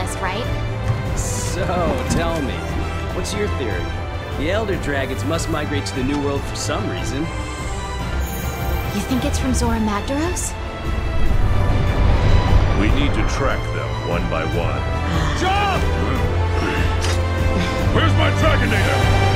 list, right? So, tell me, what's your theory? The Elder Dragons must migrate to the New World for some reason. You think it's from Zora Magdaros? We need to track them one by one. Jump! Where's my tracking data?